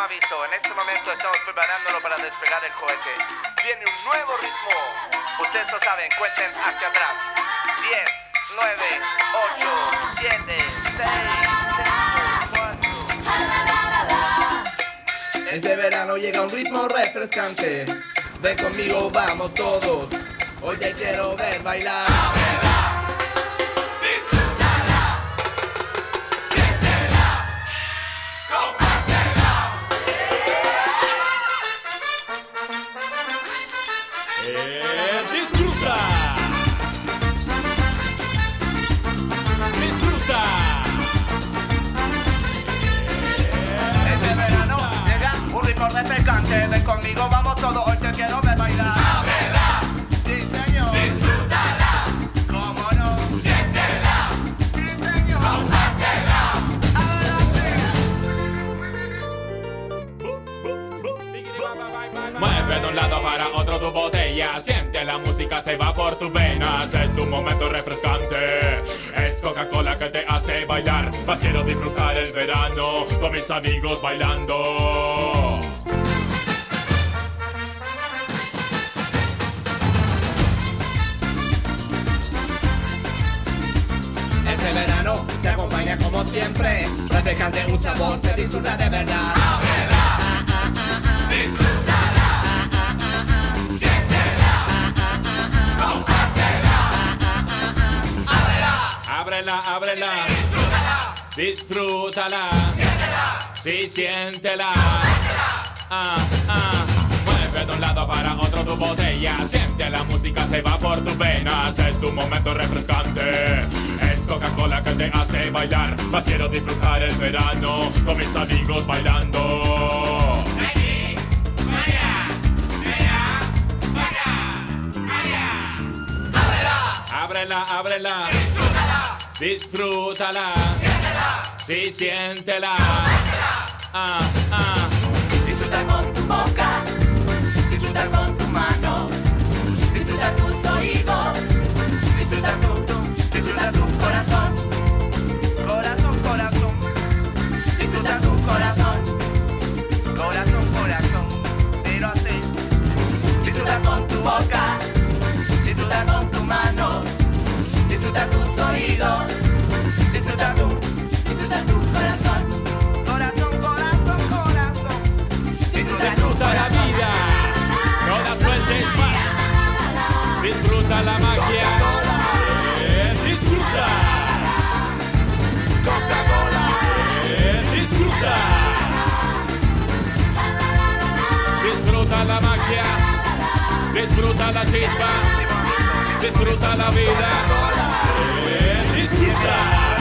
aviso, en este momento estamos preparándolo para despegar el cohete. Viene un nuevo ritmo. Ustedes lo saben, cuenten hacia atrás. 10, 9, 8, 7, 6, 5, 4. Este verano llega un ritmo refrescante. Ven conmigo, vamos todos. Hoy te quiero ver bailar. Disfruta. Disfruta. Este verano llega un ritmo refrescante. Ven conmigo, vamos todos. Hoy te quiero ver bailar. Ábrela. Sí, señor. Disfrútala. ¿Cómo no? Siéntela. Sí, señor. Compártela. Mueve de un lado para otro tu botella. Siente la música, se va por tus venas. Es un momento refrescante. Es Coca-Cola que te hace bailar. Más quiero disfrutar el verano con mis amigos bailando. Este verano te acompaña como siempre. Refrescante, un sabor, se disfruta de verdad. Disfrútala. Siéntela. Compártela. Ábrela, ábrela. Disfrútala. Siéntela. Sí, siéntela. Mueve de un lado para otro tu botella. Siente la música, se va por tus venas. Es un momento refrescante. Es Coca-Cola que te hace bailar. Más quiero disfrutar el verano con mis amigos bailando. Ábrela, ábrela. Disfrútala. Siéntela. Sí, siéntela. Disfruta con tu boca, disfruta con tu mano, disfruta tus oídos, disfruta tu corazón, Corazón, corazón, disfruta tu corazón, corazón, corazón. Pero así. disfruta con tu boca, disfruta con tu mano, disfruta tus oídos, disfruta tu corazón, Corazón, corazón, corazón. Disfruta la vida. No la sueltes más. Disfruta la magia. Disfruta. Coca-Cola. Disfruta. Disfruta la magia. Disfruta la chispa. Disfruta la vida. Disfruta.